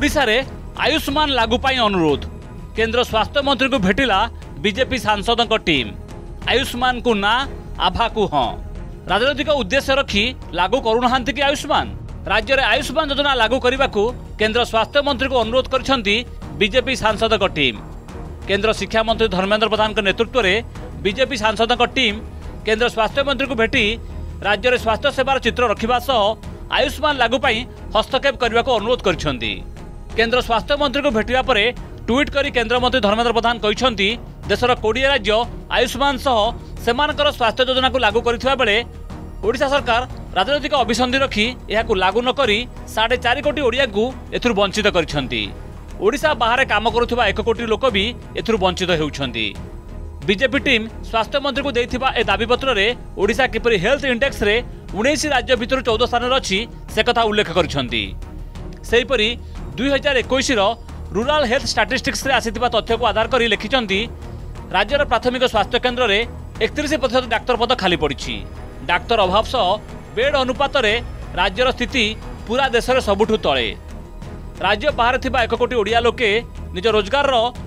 ओडिशा रे आयुष्मान लागू पाई अनुरोध केंद्र स्वास्थ्य मंत्री को भेटिला बीजेपी सांसदों टीम। आयुष्मान को ना आभा को हाँ राजनैतिक उद्देश्य रखी लागू करूनाहांती कि आयुष्मान राज्य में आयुष्मान योजना लागू करने को केंद्र स्वास्थ्य मंत्री को अनुरोध करछंती बीजेपी सांसदों टीम। केंद्र शिक्षा मंत्री धर्मेंद्र प्रधान के नेतृत्व में बीजेपी सांसदों टीम केंद्र स्वास्थ्य मंत्री को भेटी राज्य में स्वास्थ्य सेवार चित्र रखा सह आयुष्मान लागू पाई हस्तक्षेप करने को अनुरोध करछंती। केंद्र स्वास्थ्य मंत्री को भेटिया परे ट्वीट करी केंद्र मंत्री धर्मेंद्र प्रधान कहते देशर 20 राज्य आयुष्मान सह सेमानकर स्वास्थ्य योजना को लागू करथिबा बेले ओडिशा सरकार राजनैतिक अभिसंधि रखी यह लागू न करी 4.5 कोटी ओडिया को एथुर वंचित करछंती। ओडिशा बाहर काम करुथिबा 1 कोटी लोक भी एथुर वंचित हेउछंती। बीजेपी टीम स्वास्थ्य मंत्री को देथिबा ए दाबी पत्र रे ओडिशा किपरि हेल्थ इंडेक्स रे 19 राज्य भितर 14 स्थान रे अछि से कथा उल्लेख करछंती। सेहिपरि 2021 रो रूरल हेल्थ स्टैटिस्टिक्स रे आसीथिबा तथ्य को आधार करी लिखिचंती राज्यर प्राथमिक स्वास्थ्य केन्द्र रे 31% डाक्तर पद खाली पड़ी। डाक्तर अभाव सह बेड अनुपात रे राज्यर स्थिति पूरा देश में सबुठु तले। राज्य बाहर थिबा 1 कोटी ओडिया लोके निज रोजगार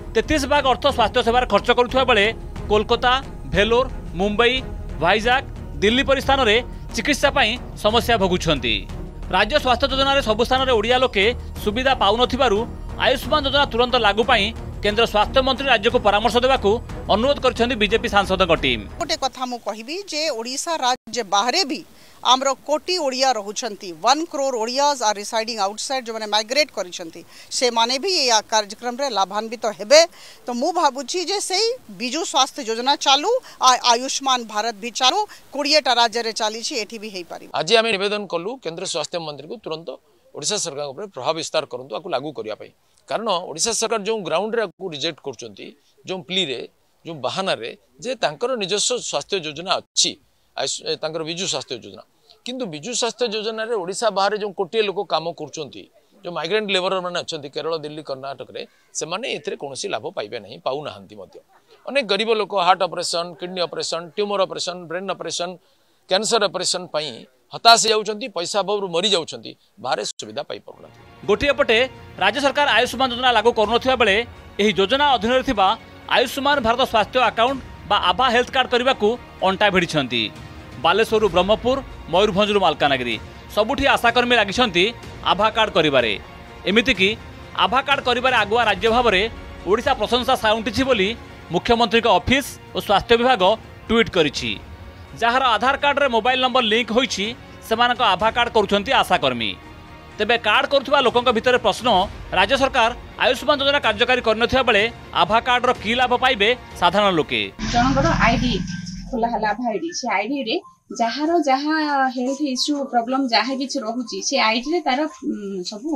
33% अर्थ स्वास्थ्य सेवार खर्च करुवा बेले कोलकाता भेलोर मुंबई भाईजाग दिल्ली परि स्थान रे चिकित्सा पाई समस्या भोगुछंती। राज्य स्वास्थ्य योजना रे सबु स्थान रे ओडिया लोके सुविधा पाउनथिबारु आयुष्मान योजना तुरंत लागू पाई केंद्र स्वास्थ्य मंत्री राज्य को परामर्श देवा अनुरोध करछंती बीजेपी सांसदों टीम। गोटे कथा मु कहिबी जे ओडिशा राज्य बाहरे भी आमर कोटी ओडिया रहुछंती 1 crore Odias are residing outside जो माने माइग्रेट करिसंती से माने भी ये कार्यक्रम रे लाभान्वित हेबे। तो मु भाबुची जे सेही बिजु स्वास्थ्य योजना चालू आयुष्मान भारत भी चालू 20टा राज्य रे चाली छी एठी भी हेई पारि। आज आम निवेदन कलु केंद्र स्वास्थ्य मंत्री को तुरंत ओडिशा सरकार ऊपर प्रभाव विस्तार करंतु आकु लागू करिया पई। कारण ओडिशा सरकार जो ग्राउंड रे को रिजेक्ट करचंती जो प्ली रे जो बहाना रे जे तांकर निजस्व स्वास्थ्य योजना अच्छी तांकर बिजु स्वास्थ्य योजना किंतु बिजु स्वास्थ्य योजना रे ओडिशा बाहर जो कोटी लोक काम करचंती जो माइग्रेंट लेबर माने अच्छंती केरल दिल्ली कर्नाटक रे से माने एथरे कोनोसी लाभ पाइबे नहीं पाउ नाहंती मध्य। अनेक गरीब लोक heart operation kidney operation tumour operation brain operation cancer operation पई हताश जाउछंती पैसा अभाव मरी जाउछंती बाहर सुविधा पाई परुना। गोटिए पटे राज्य सरकार आयुष्मान योजना लागू करुनथिबा बेले एही योजना अधीन रे थिबा आयुष्मान भारत स्वास्थ्य अकाउंट बा आभा हेल्थ कार्ड करने को अंटा भिड़ी। बालेश्वर ब्रह्मपुर मयूरभंज मालकानगिरी सबुठी आशाकर्मी लगी आभा कार्ड करिबारे। एमितिकी आभा कार्ड करिबारे आगुआ राज्य भाव में ओडिशा प्रशंसा साउंटिछि बोली मुख्यमंत्री का ऑफिस और स्वास्थ्य विभाग ट्वीट करिछि। जार आधार कार्ड रे मोबाइल नंबर लिंक होइछि सेमानक आभा कार्ड करुछंती आशाकर्मी। तेबे कार्ड करुवा लोकों भितर प्रश्न राज्य सरकार आयुष्मान योजना कार्यकारी करनथिबा बेले आभा कार्ड रो की लाभ पाइबे साधारण लोके। जनगर आईडी खोला हला आभा आईडी से आईडी रे जहार जहा हेल्थ इश्यू प्रॉब्लम जहा किछ रहुची से आईडी रे तार सब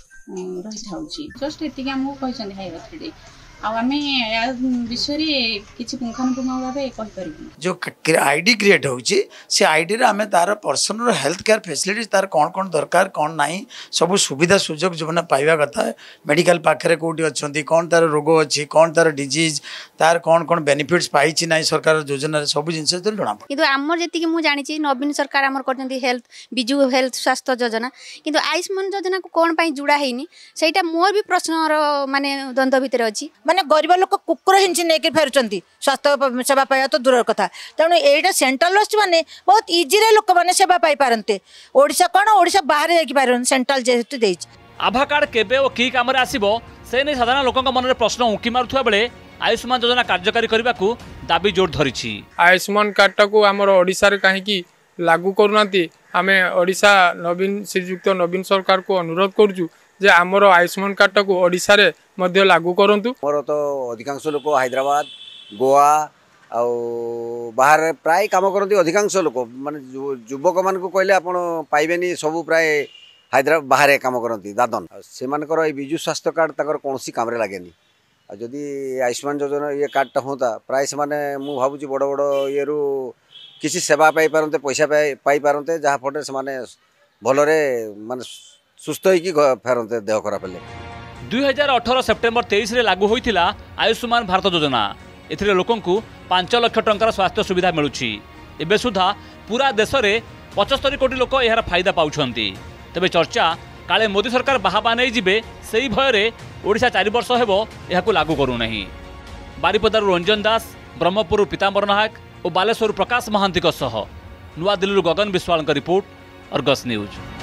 रहि थाउची। जस्ट एतिका मु कहछन हाई अथॉरिटी आ आमे विषय रे किछि पुंखानुपुंख भाबे कहि परिबु। जो आईडी क्रिएट होउची से आईडी रे आमे तार पर्सनल हेल्थ केयर फैसिलिटीज तार कोन कोन दरकार कोन नाही सब सुविधा सुजोग जोना पाइबा कथा है। मेडिकल पाखरे कोठी अछंती कोन तार रोग अछि कोन तार डिजीज तार कोन कोन बेनिफिट्स पाइछि नाही सरकार योजना रे सब जिंस तो जणा। किंतु आमर जति मु जानि छी नवीन सरकार आमर करजंती हेल्थ बिजु हेल्थ स्वास्थ्य योजना किंतु आयुष्मान योजना को कोन पई जुड़ा हेनी सेटा मोर भी प्रश्न माने द्वंद्व भितर अछि। माने गरीब लोक कुकुर हिंची नेके फेरुचंती स्वास्थ्य सेवा पाइबा तो दूर कथा। तेणु एटा सेंट्रल वेस्ट माने बहुत इजी रे लोक माने सेवा पाई पारंते। ओडिशा कोन ओडिशा बाहर जाई पारन सेंट्रल जेतु देछ। आभा कार्ड केबे ओ की काम रे आसीबो से नै साधारण लोकक मन रे प्रश्न उकी मारुथुवा बेले आयुष्मान योजना कार्यकारी करबा को दाबी जोर धरिछि। आयुष्मान कार्ड को हमर ओडिशा रे काहे की लागू करूनाती आमे ओडिशा नवीन श्रीयुक्त नवीन सरकार को अनुरोध करजु जे आमर आयुष्मान कार्ड को ओडिशा रे मध्य लागू करंतु। मोर तो अधिकांश लोक हैदराबाद गोवा आ बाहर प्राय काम करती अधिकांश लोक माने युवक मान को कहले आपण पाइबेनी सब प्राय हैदराबाद बाहर काम करती दादन से मानकर बिजु स्वास्थ्य कार्ड तकर कोनोसी काम रे लागेनी। जदि आयुष्मान योजना ये कार्डटा होता प्राय से माने मु भाबुची बड़ बड़ ये रु किसी सेवा पाई पारंते पैसा पाई पारंते जहाँ फटे से माने भलरे माने सुस्थ होइकी फेरंते देह खराब हेले। 2018 सेप्टेम्बर 23 रे लागू होइथिला आयुष्मान भारत योजना। एथिरे लोकंकु 5 लाख टंकार स्वास्थ्य सुविधा मिलुछि। एबे सुधा पूरा देश रे 75 कोटी लोक यार फायदा पाउछंती। तेबे चर्चा काले मोदी सरकार बाहाबा नहीं जिबे सेही भयरे ओडिशा 4 वर्ष हेबो एहाकु लागू करू नहीं। बारिपदारु रंजन दास, ब्रह्मपुर पीतांबर नायक और बालेश्वर प्रकाश महांती नुआ Delhi Gagan Biswal report, Argus news.